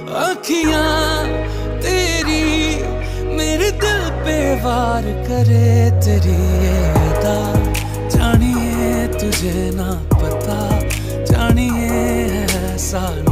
अखियां तेरी मेरे दिल पे वार करे, तेरी ये अदा जानिए तुझे ना पता, जानिए ऐसा